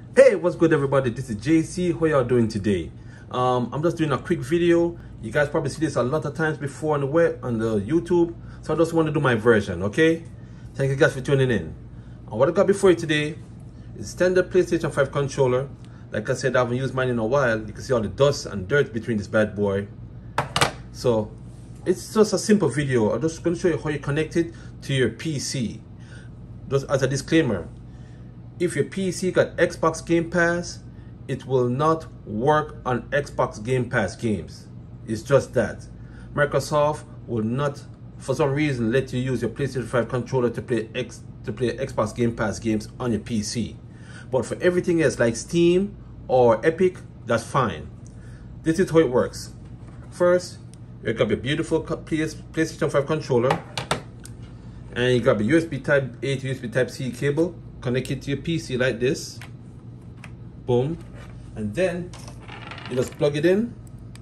Hey, what's good everybody? This is JC. How y'all doing today? I'm just doing a quick video. You guys probably see this a lot of times before on the web, on the YouTube, so I just want to do my version, okay? Thank you guys for tuning in. And what I got before you today is standard PlayStation 5 controller. Like I said, I haven't used mine in a while. You can see all the dust and dirt between this bad boy. So it's just a simple video. I'm just going to show you how you connect it to your PC. Just as a disclaimer, if your PC got Xbox Game Pass, it will not work on Xbox Game Pass games. It's just that. Microsoft will not, for some reason, let you use your PlayStation 5 controller to play Xbox Game Pass games on your PC. But for everything else, like Steam or Epic, that's fine. This is how it works. First, you grab your beautiful PlayStation 5 controller, and you grab a USB Type A to USB Type C cable. Connect it to your PC like this. Boom. And then you just plug it in.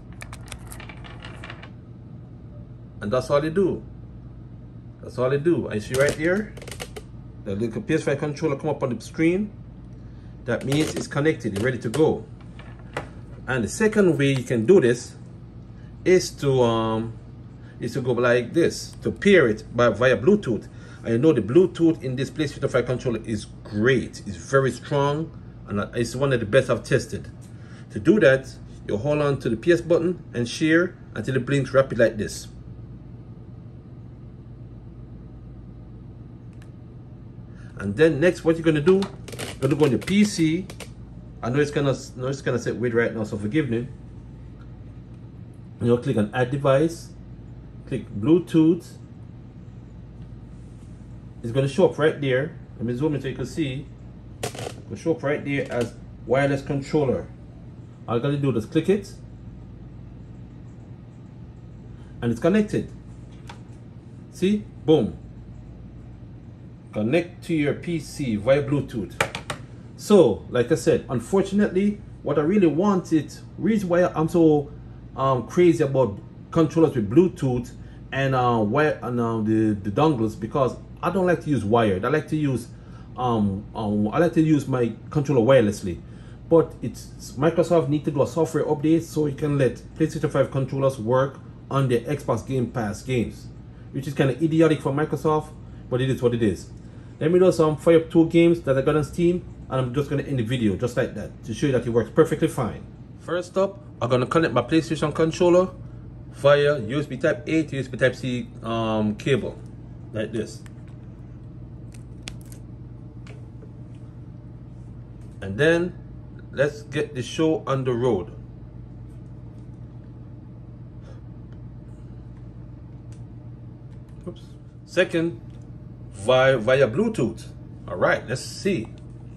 And that's all you do. That's all you do. And you see right here, the little PS5 controller come up on the screen. That means it's connected, it's ready to go. And the second way you can do this is to go like this, to pair it via Bluetooth. And you know the Bluetooth in this PlayStation 5 controller is great. It's very strong, and it's one of the best I've tested. To do that, you hold on to the PS button and share until it blinks rapid like this. And then next, what you're gonna do, you're gonna go on your PC. I know it's gonna set weird right now, so forgive me. And you'll click on Add Device, click Bluetooth. It's going to show up right there. Let me zoom in so you can see. It will show up right there as wireless controller. All you got to do is click it, and it's connected. See? Boom. Connect to your PC via Bluetooth. So, like I said, unfortunately, what I really wanted, reason why I'm so crazy about controllers with Bluetooth and the dongles, because I don't like to use wired. I like to use my controller wirelessly. But Microsoft need to do a software update so you can let PlayStation 5 controllers work on the Xbox Game Pass games, which is kind of idiotic for Microsoft, but it is what it is. Let me just fire up 2 games that I got on Steam, and I'm just going to end the video just like that to show you that it works perfectly fine. First up, I'm going to connect my PlayStation controller via USB Type A to USB Type C cable, like this. And then let's get the show on the road. Oops. Second, via Bluetooth. All right, let's see.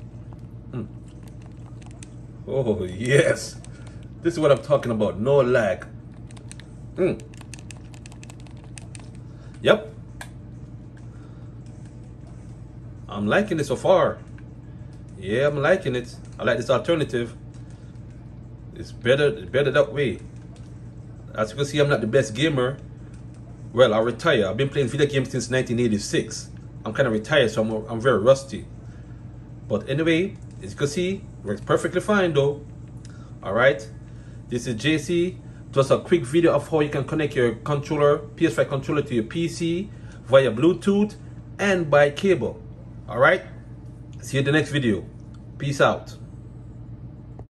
Oh yes, this is what I'm talking about. No lag. Yep, I'm liking it so far. Yeah, I'm liking it. I like this alternative. It's better that way. As you can see, I'm not the best gamer. Well, I retire. I've been playing video games since 1986. I'm kind of retired, so I'm very rusty. But anyway, as you can see, it works perfectly fine though. Alright, this is JC. Just a quick video of how you can connect your controller, PS5 controller, to your PC via Bluetooth and by cable. Alright, see you in the next video. Peace out.